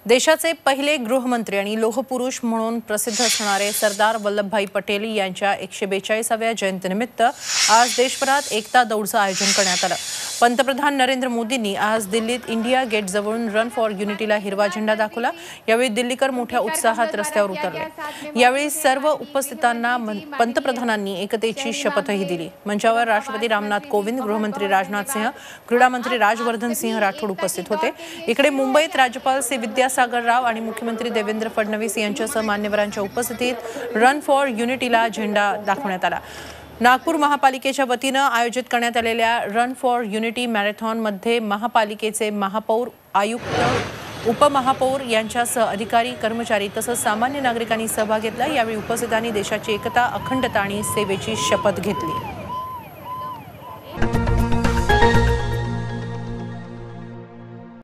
देशाचे पहिले गृहमंत्री आणि लोहपुरुष म्हणून प्रसिद्ध असणारे सरदार वल्लभभाई पटेल यांच्या 142व्या जयंतीनिमित्त आज देशभरात एकता दौडचं आयोजन करण्यात आलं। पंतप्रधान नरेंद्र मोदींनी आज दिल्लीत इंडिया गेट जवळून रन फॉर युनिटीला हिरवा झेंडा दाखवला। यावेळी दिल्लीकर मोठ्या उत्साहात रस्त्यावर उतरले। यावेळी सर्व उपस्थितांना पंतप्रधानांनी एकतेची शपथही दिली। मंचावर राष्ट्रपती रामनाथ कोविंद, गृहमंत्री राजनाथ सिंह, क्रीडा मंत्री राजवर्धन सिंह राठोड उपस्थित होते। इकडे मुंबईत राज्यपाल सी विद्यासागर राव आणि मुख्यमंत्री देवेंद्र फडणवीस यांच्यासह मान्यवरांच्या उपस्थितीत रन फॉर युनिटीला झेंडा दाखवण्यात आला। नागपूर महापालिकेच्या वतीने आयोजित करण्यात आलेल्या रन फॉर युनिटी मॅरेथॉनमध्ये महापालिकेचे महापौर, आयुक्त, उपमहापौर यांच्यासह अधिकारी, कर्मचारी तसंच सामान्य नागरिकांनी सहभाग घेतला। यावेळी उपस्थितांनी देशाची एकता, अखंडता आणि सेवेची शपथ घेतली।